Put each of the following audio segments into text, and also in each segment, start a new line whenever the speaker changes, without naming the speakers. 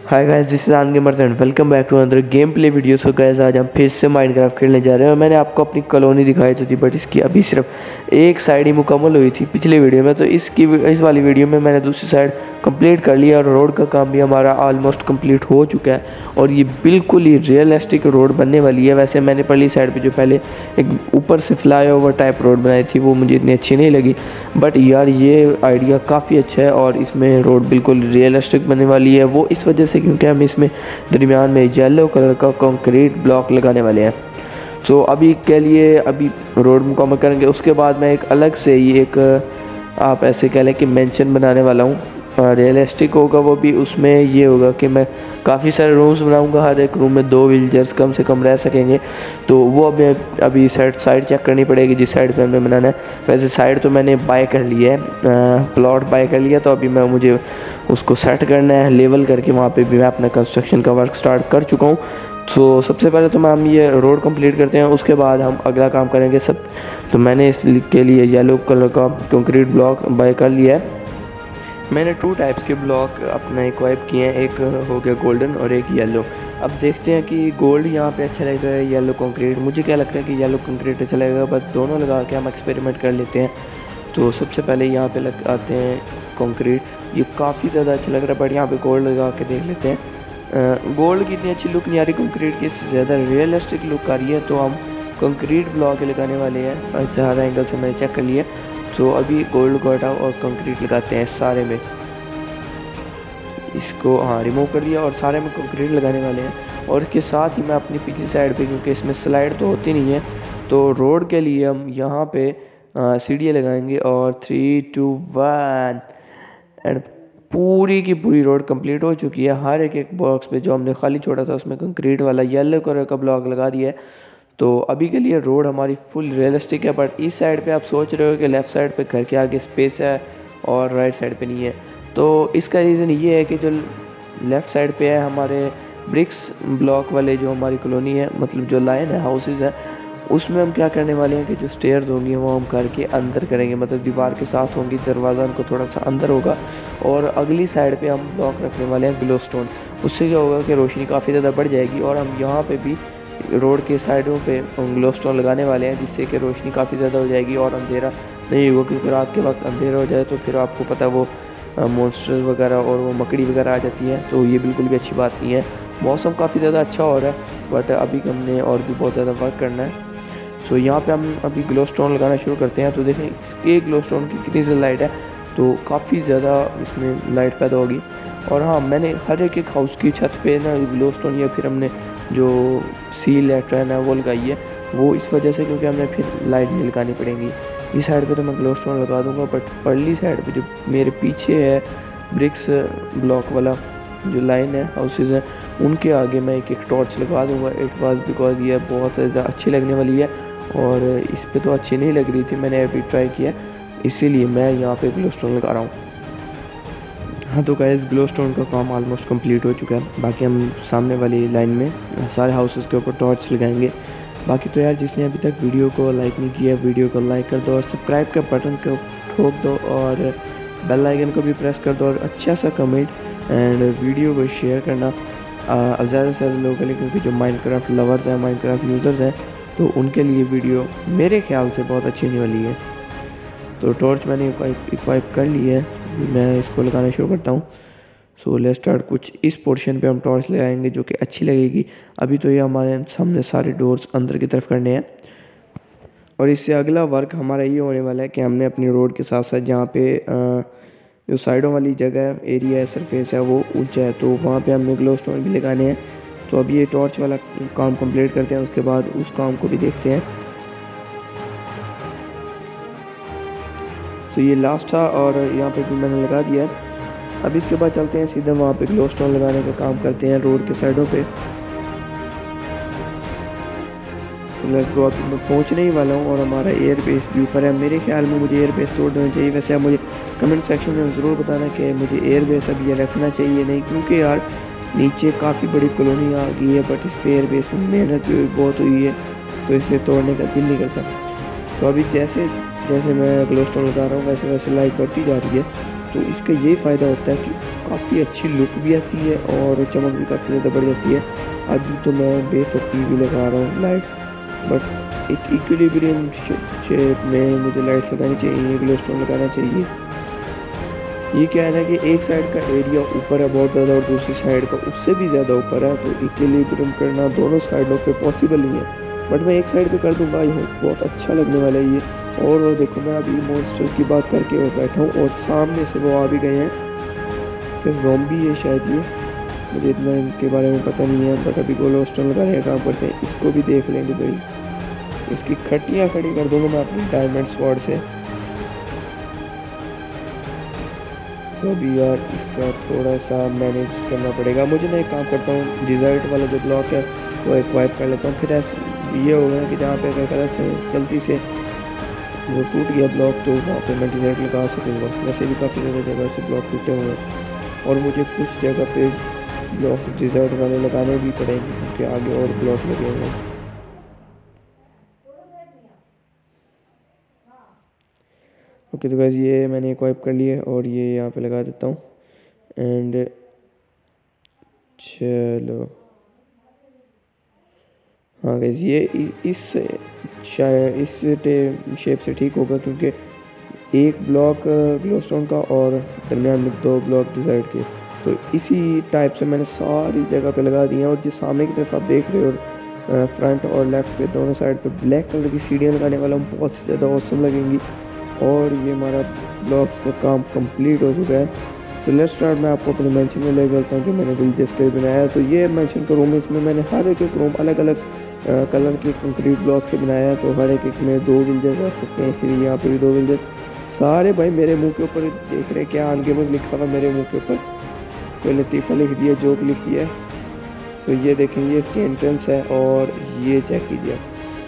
Hi guys, this is आन gamers and welcome back to another gameplay video. So guys, आज हम फिर से माइनक्राफ्ट खेलने जा रहे हैं। और मैंने आपको अपनी कॉलोनी दिखाई तो थी, बट इसकी अभी सिर्फ एक साइड ही मुकम्मल हुई थी पिछले वीडियो में। तो इस वाली वीडियो में मैंने दूसरी साइड कंप्लीट कर लिया और रोड का काम भी हमारा ऑलमोस्ट कंप्लीट हो चुका है। और ये बिल्कुल ही रियलिस्टिक रोड बनने वाली है। वैसे मैंने पहली साइड पर जो पहले एक ऊपर से फ्लाई ओवर टाइप रोड बनाई थी वो मुझे इतनी अच्छी नहीं लगी, बट यार ये आइडिया काफ़ी अच्छा है और इसमें रोड बिल्कुल रियलिस्टिक बनने वाली है। वो इस वजह से क्योंकि हम इसमें दरमियान में येलो कलर का कंक्रीट ब्लॉक लगाने वाले हैं। सो अभी के लिए अभी रोड मुकम्मल करेंगे, उसके बाद मैं एक अलग से ही एक आप ऐसे कह लें कि मेंशन बनाने वाला हूँ। रियलिस्टिक होगा वो भी। उसमें ये होगा कि मैं काफ़ी सारे रूम्स बनाऊंगा, हर एक रूम में 2 विलेजर्स कम से कम रह सकेंगे। तो वो अभी साइड चेक करनी पड़ेगी जिस साइड पे हमें बनाना है। वैसे साइड तो मैंने बाय कर लिया है, प्लॉट बाय कर लिया। तो अभी मुझे उसको सेट करना है, लेवल करके वहाँ पे भी मैं अपना कंस्ट्रक्शन का वर्क स्टार्ट कर चुका हूँ। तो सबसे पहले तो हम ये रोड कंप्लीट करते हैं, उसके बाद हम अगला काम करेंगे सब। तो मैंने इसके लिए येलो कलर का कंक्रीट ब्लॉक बाय कर लिया है। मैंने 2 टाइप्स के ब्लॉक अपना इक्वाइप किए हैं, एक हो गया गोल्डन और एक येलो। अब देखते हैं कि गोल्ड यहाँ पे अच्छा लगेगा या येलो कंक्रीट। मुझे क्या लगता है कि येलो कंक्रीट अच्छा लगेगा, बट दोनों लगा के हम एक्सपेरिमेंट कर लेते हैं। तो सबसे पहले यहाँ पे लगाते हैं कंक्रीट। ये काफ़ी ज़्यादा अच्छा लग रहा है, बट यहाँ पे गोल्ड लगा के देख लेते हैं। गोल्ड की इतनी अच्छी लुक नहीं आ रही, कंक्रीट की इससे ज़्यादा रियलिस्टिक लुक आ रही है। तो हम कंक्रीट ब्लॉक लगाने वाले हैं। ऐसे हर एंगल से मैंने चेक कर लिया। तो अभी गोल्ड को हटाओ और कंक्रीट लगाते हैं सारे में। इसको रिमूव कर दिया और सारे में कंक्रीट लगाने वाले हैं। और इसके साथ ही मैं अपनी पिछली साइड पे, क्योंकि इसमें स्लाइड तो होती नहीं है, तो रोड के लिए हम यहाँ पे सीढ़ियाँ लगाएंगे। और 3, 2, 1 एंड पूरी की पूरी रोड कंप्लीट हो चुकी है। हर एक बॉक्स पे जो हमने खाली छोड़ा था उसमें कंक्रीट वाला येलो कलर का ब्लॉक लगा दिया है। तो अभी के लिए रोड हमारी फुल रियलिस्टिक है। बट इस साइड पे आप सोच रहे हो कि लेफ़्ट साइड पे घर के आगे स्पेस है और राइट साइड पे नहीं है। तो इसका रीज़न ये है कि जो लेफ़्ट साइड पे है हमारे ब्रिक्स ब्लॉक वाले जो हमारी कॉलोनी है, मतलब जो लाइन है हाउसेज है, उसमें हम क्या करने वाले हैं कि जो स्टेयर्स होंगी वो हम करके अंदर करेंगे, मतलब दीवार के साथ होंगी, दरवाज़ा उनको थोड़ा सा अंदर होगा। और अगली साइड पे हम ब्लॉक रखने वाले हैं ग्लो स्टोन। उससे क्या होगा कि रोशनी काफ़ी ज़्यादा बढ़ जाएगी। और हम यहाँ पे भी रोड के साइडों पे ग्लो स्टोन लगाने वाले हैं, जिससे कि रोशनी काफ़ी ज़्यादा हो जाएगी और अंधेरा नहीं होगा। क्योंकि रात के वक्त अंधेरा हो जाए तो फिर आपको पता है वो मॉन्स्टर्स वगैरह और वो मकड़ी वगैरह आ जाती है। तो ये बिल्कुल भी अच्छी बात नहीं है। मौसम काफ़ी ज़्यादा अच्छा हो रहा है, बट अभी हमने और भी बहुत ज़्यादा वर्क करना है। सो यहाँ पे हम अभी ग्लो स्टोन लगाना शुरू करते हैं। तो देखें कि ग्लो स्टोन की कितनी ज़्यादा लाइट है, तो काफ़ी ज़्यादा इसमें लाइट पैदा होगी। और हाँ, मैंने हर एक हाउस की छत पे ना ग्लो स्टोन या फिर हमने जो सील है, ट्रेन है, वो लगाई है। वो इस वजह से क्योंकि हमें फिर लाइट नहीं लगानी पड़ेगी। इस साइड पे तो मैं ग्लो स्टोन लगा दूंगा, बट परली साइड पे जो मेरे पीछे है ब्रिक्स ब्लॉक वाला जो लाइन है हाउसेज है, उनके आगे मैं एक टॉर्च लगा दूंगा। इट वाज बिकॉज ये बहुत ज़्यादा अच्छी लगने वाली है और इस पे तो अच्छी नहीं लग रही थी, मैंने अभी ट्राई किया, इसीलिए मैं यहाँ पे ग्लो स्टोन लगा रहा हूँ। हाँ, तो गाइस ग्लो स्टोन का काम ऑलमोस्ट कंप्लीट हो चुका है। बाकी हम सामने वाली लाइन में सारे हाउसेस के ऊपर टॉर्च लगाएंगे। बाकी तो यार, जिसने अभी तक वीडियो को लाइक नहीं किया, वीडियो को लाइक कर दो और सब्सक्राइब का बटन को ठोक दो और बेल आइकन को भी प्रेस कर दो और अच्छा सा कमेंट एंड वीडियो को शेयर करना ज़्यादा से ज़्यादा लोगों के लिए, क्योंकि जो माइनक्राफ्ट लवर्स हैं, माइनक्राफ्ट यूज़र्स हैं, तो उनके लिए वीडियो मेरे ख्याल से बहुत अच्छी होने वाली है। तो टॉर्च मैंने इक्वाइप कर ली है, मैं इसको लगाना शुरू करता हूँ। So let's start. कुछ इस पोर्शन पे हम टॉर्च लगाएंगे जो कि अच्छी लगेगी। अभी तो ये हमारे सामने सारे डोर्स अंदर की तरफ करने हैं। और इससे अगला वर्क हमारा ये होने वाला है कि हमने अपनी रोड के साथ साथ जहाँ पे जो साइडों वाली जगह एरिया है, सरफेस है, वो ऊंचा है, तो वहाँ पे हमें ग्लो स्टोन भी लगाने हैं। तो अभी ये टॉर्च वाला काम कंप्लीट करते हैं, उसके बाद उस काम को भी देखते हैं। तो ये लास्ट था और यहाँ पे भी मैंने लगा दिया है। अब इसके बाद चलते हैं सीधा वहाँ पे ग्लो स्टोन लगाने का काम करते हैं रोड के साइडों पे। तो लेट्स गो। अभी मैं पहुँचने ही वाला हूँ और हमारा एयर बेस भी ऊपर है। मेरे ख्याल में मुझे एयर बेस तोड़ देना चाहिए। वैसे आप मुझे कमेंट सेक्शन में ज़रूर बताना कि मुझे एयर बेस अब ये रखना चाहिए नहीं, क्योंकि यार नीचे काफ़ी बड़ी कॉलोनी आ गई है, बट इस पर एयर बेस में मेहनत भी बहुत हुई है, तो इसलिए तोड़ने का दिल नहीं करता। तो अभी जैसे जैसे मैं ग्लो स्टोन लगा रहा हूँ वैसे वैसे लाइट बढ़ती जा रही है। तो इसका यही फ़ायदा होता है कि काफ़ी अच्छी लुक भी आती है और चमक भी काफ़ी ज़्यादा बढ़ जाती है। अभी तो मैं बेतरतीब ही लगा रहा हूँ लाइट, बट एक इक्विलिब्रियम शेप में मुझे लाइट्स लगानी चाहिए, ग्लोस्टोन लगाना चाहिए। ये क्या है ना कि एक साइड का एरिया ऊपर है बहुत ज़्यादा और दूसरी साइड का उससे भी ज़्यादा ऊपर है, तो इक्विलिब्रियम करना दोनों साइडों पे पॉसिबल नहीं है, बट मैं एक साइड पे कर दूँगा। आई होप बहुत अच्छा लगने वाला है ये। और वो देखो मैं अभी मॉन्स्टर की बात करके मैं बैठा हूँ और सामने से वो आ भी गए हैं कि ज़ॉम्बी है शायद ये, मुझे इतना इनके बारे में पता नहीं है, बट अभी ग्लोस्टोन लगाने का काम करते हैं। इसको भी देख लेंगे भाई, इसकी खटियाँ खड़ी कर दूँगा मैं अपनी डायमंड स्वॉर्ड से। तो अभी यार इसका थोड़ा सा मैनेज करना पड़ेगा मुझे। मैं एक काम करता हूँ, डिज़र्ट वाला जो ब्लॉक है वो एक वाइप कर लेता हूँ, फिर ऐसे ये होगा कि जहाँ पे अगर गलत से गलती से वो टूट गया ब्लॉक तो वहाँ पे मैं डिज़र्ट लगा सकूँगा। वैसे भी काफ़ी ज़्यादा जगह से ब्लॉक टूटे हुए हैं और मुझे कुछ जगह पे ब्लॉक डिज़र्ट वाले लगाने भी पड़ेंगे क्योंकि आगे और ब्लॉक लगे हुए हैं। ओके तो गाइस ये मैंने एक वाइप कर लिया और ये यहाँ पे लगा देता हूँ एंड चलो हाँ गाइस ये इस शेप से ठीक होगा क्योंकि एक ब्लॉक ग्लोस्टोन का और दरमियान में 2 ब्लॉक डिज़र्ट के, तो इसी टाइप से मैंने सारी जगह पे लगा दिए हैं। और जो सामने की तरफ आप देख रहे हो फ्रंट और लेफ़्ट पे दोनों साइड पे ब्लैक कलर की सीढ़ियाँ लगाने वाला हूँ, बहुत ही ज़्यादा ऑसम लगेंगी। और ये हमारा ब्लॉक्स का काम कंप्लीट हो चुका है। So let's start. मैं आपको अपने मेंशन में ले चलता हूँ जो मैंने विलेजेस के बनाया है। तो ये मेंशन का रूम है, इसमें मैंने हर एक रूम अलग अलग कलर के कंक्रीट ब्लॉक से बनाया है, तो हर एक में 2 विलेजर्स आ सकते हैं, इसलिए यहाँ पे भी 2 विलेजर्स। सारे भाई मेरे मुंह के ऊपर देख रहे हैं क्या अनगेमर्स लिखा हुआ मेरे मुंह के ऊपर, कोई लतीफ़ा लिख दिया, जोक लिख दिया। सो ये देखेंगे इसकी एंट्रेंस है और ये चेक कीजिए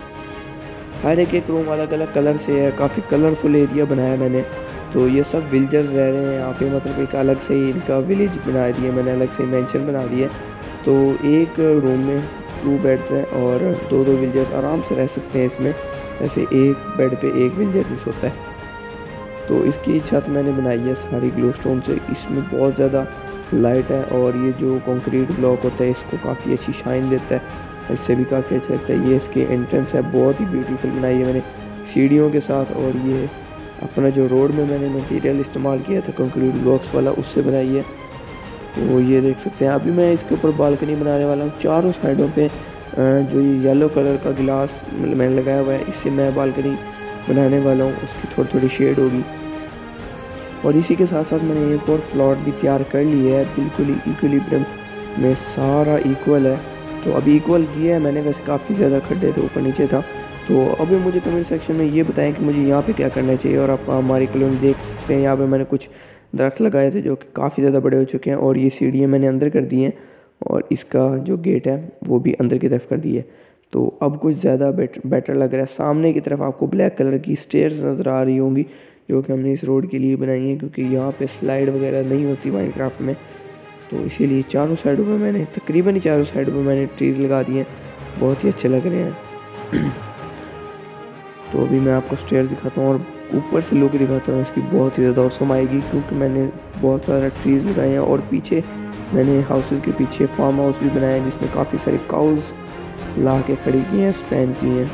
हर एक रूम अलग अलग कलर से है, काफ़ी कलरफुल एरिया बनाया मैंने। तो ये सब विलेजर्स रह रहे हैं यहाँ पे, मतलब एक अलग से ही इनका विलेज बना दिया मैंने, अलग से मेंशन बना दिया। तो एक रूम में 2 बेड्स हैं और 2-2 विलेजर्स आराम से रह सकते हैं इसमें। ऐसे एक बेड पे एक विलेजर जिस होता है। तो इसकी छत मैंने बनाई है सारी ग्लोस्टोन से, इसमें बहुत ज़्यादा लाइट है और ये जो कंक्रीट ब्लॉक होता है इसको काफ़ी अच्छी शाइन देता है, इससे भी काफ़ी अच्छा लगता है। ये इसकी एंट्रेंस है, बहुत ही ब्यूटीफुल बनाई है मैंने सीढ़ियों के साथ। और ये अपना जो रोड में मैंने मटेरियल इस्तेमाल किया था कंक्रीट ब्लॉक्स वाला, उससे बनाई है। तो ये देख सकते हैं। अभी मैं इसके ऊपर बालकनी बनाने वाला हूँ, चारों साइडों पे जो ये येलो कलर का गिलास मैंने लगाया हुआ है, इससे मैं बालकनी बनाने वाला हूँ, उसकी थोड़ी थोड़ी शेड होगी। और इसी के साथ साथ मैंने एक और प्लॉट भी तैयार कर लिया है, बिल्कुल ही इक्विलिब्रियम में सारा इक्वल है। तो अभी इक्वल किया है मैंने, वैसे काफ़ी ज़्यादा खड्डे थे, ऊपर नीचे था। तो अभी मुझे कमेंट सेक्शन में ये बताएं कि मुझे यहाँ पे क्या करना चाहिए। और आप हमारी कॉलोनी देख सकते हैं, यहाँ पे मैंने कुछ दरख्त लगाए थे जो कि काफ़ी ज़्यादा बड़े हो चुके हैं और ये सीढ़ियाँ मैंने अंदर कर दी हैं और इसका जो गेट है वो भी अंदर की तरफ कर दी है। तो अब कुछ ज़्यादा बेटर लग रहा है। सामने की तरफ आपको ब्लैक कलर की स्टेयर्स नज़र आ रही होंगी जो कि हमने इस रोड के लिए बनाई है, क्योंकि यहाँ पे स्लाइड वगैरह नहीं होती माइनक्राफ्ट में। तो इसीलिए चारों साइडों पे मैंने तकरीबन ही चारों साइडों पे मैंने ट्रीज़ लगा दिए हैं, बहुत ही अच्छे लग रहे हैं। तो अभी मैं आपको स्टेयर दिखाता हूँ और ऊपर से लुक दिखाता हूँ इसकी, बहुत ही ज़्यादा औसम आएगी क्योंकि मैंने बहुत सारा ट्रीज़ लगाए हैं। और पीछे मैंने हाउसेस के पीछे फार्म हाउस भी बनाया है जिसमें काफ़ी सारी काउज़ ला के खड़ी की हैं, स्पैन की हैं।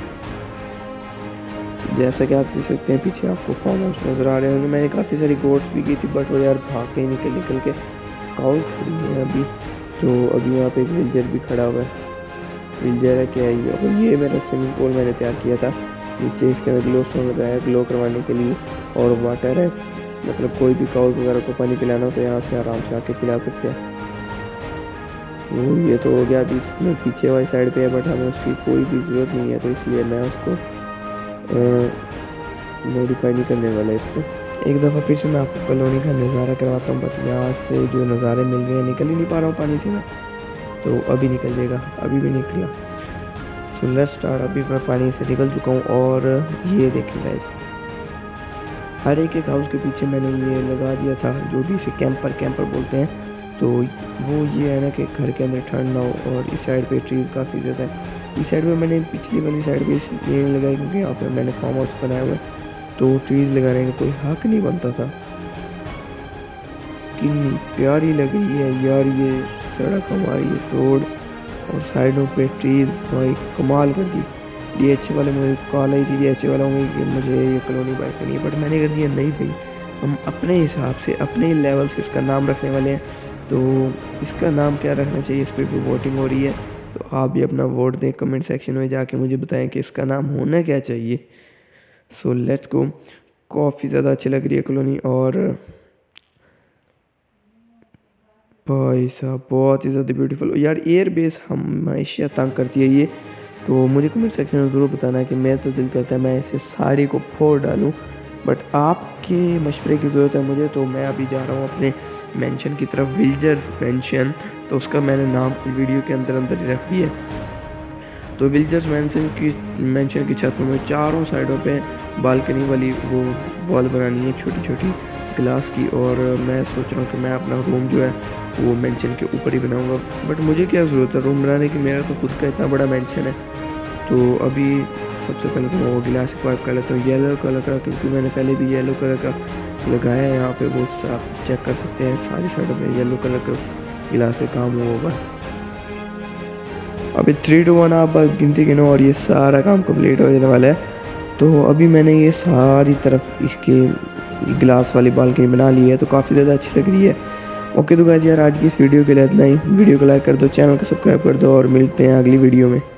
जैसा कि आप देख सकते हैं पीछे आपको फार्म हाउस नज़र आ रहे होंगे। मैंने काफ़ी सारी गोट्स भी की थी, बट वो यार भाग के निकल के काउज़ खड़ी हैं अभी। तो अभी यहाँ पे एक विलेजर भी खड़ा हुआ है, विलेजर है क्या ये। और ये मेरा स्विमिंग पूल मैंने तैयार किया था, नीचे इसके अंदर ग्लोस्टोन लगाया ग्लो करवाने के लिए। और वाटर है, मतलब कोई भी काउज़ वगैरह को पानी पिलाना हो तो यहाँ से आराम से आके पिला सकते हैं। तो ये तो हो गया। अभी इसमें पीछे वाली साइड पे है, बट हमें उसकी कोई भी ज़रूरत नहीं है, तो इसलिए मैं उसको मॉडिफाई नहीं करने वाला इसको। एक दफ़ा फिर से मैं आपको कॉलोनी का नज़ारा करवाता हूँ, बट यहाँ से जो नज़ारे मिल रहे हैं, निकल ही नहीं पा रहा हूँ पानी से मैं, तो अभी निकल जाएगा, अभी भी निकला। So let's start. अभी मैं पानी से निकल चुका हूँ और ये देखिए गाइस, हर एक हाउस के पीछे मैंने ये लगा दिया था जो भी इसे कैंपर बोलते हैं। तो वो ये है ना कि घर के अंदर ठंड ना हो। और इस साइड पे ट्रीज़ काफ़ी ज़्यादा है। इस साइड पे मैंने पिछली वाली साइड पे इसलिए नहीं लगाई क्योंकि यहाँ पे मैंने फार्म हाउस बनाया हुआ है, तो ट्रीज़ लगाने का कोई हक नहीं बनता था। कितनी प्यारी लग रही है यार ये सड़क हमारी, रोड और साइडों पे ट्रीज भाई कमाल कर दी। DH वाले मुझे कॉल आई थी DH वालों में कि मुझे ये कॉलोनी बाई करनी है, बट मैंने कर दिया नहीं भाई, हम अपने हिसाब से अपने लेवल से इसका नाम रखने वाले हैं। तो इसका नाम क्या रखना चाहिए, इस पर भी वोटिंग हो रही है, तो आप भी अपना वोट दें, कमेंट सेक्शन में जाके मुझे बताएं कि इसका नाम होना क्या चाहिए। So let's go. काफ़ी ज़्यादा अच्छी लग रही है कॉलोनी, और भाई साहब बहुत ही ज़्यादा ब्यूटीफुल यार। एयर बेस हमेशा तंग करती है ये, तो मुझे कमेंट सेक्शन में ज़रूर बताना है कि मैं तो दिल करता है मैं इसे सारे को फोड़ डालूं, बट आपके मशवरे की ज़रूरत है मुझे। तो मैं अभी जा रहा हूँ अपने मेंशन की तरफ, विल्जर मेंशन, तो उसका मैंने नाम वीडियो के अंदर ही रख दिया। तो विल्जर्स मेंशन की छत में चारों साइडों पे बालकनी वाली वो वॉल बनानी है छोटी छोटी ग्लास की, और मैं सोच रहा हूँ कि मैं अपना रूम जो है वो मेंशन के ऊपर ही बनाऊंगा। बट मुझे क्या ज़रूरत है रूम बनाने की, मेरा तो खुद का इतना बड़ा मेंशन है। तो अभी सबसे पहले तो मैं वो गिलास एक्वाइप कर लेता हूँ येलो कलर का, क्योंकि मैंने पहले भी येलो कलर का लगाया है यहाँ पे, वो आप चेक कर सकते हैं सारी साइडों पे येलो कलर का गिलास से काम हुआ होगा। अभी 3 to 1 आप गिनती गिनो और ये सारा काम कंप्लीट हो जाने वाला है। तो अभी मैंने ये सारी तरफ इसके ग्लास वाली बालकनी बना ली है, तो काफ़ी ज़्यादा अच्छी लग रही है। ओके तो गाइस यार आज की इस वीडियो के लिए इतना ही। वीडियो को लाइक कर दो, चैनल को सब्सक्राइब कर दो, और मिलते हैं अगली वीडियो में।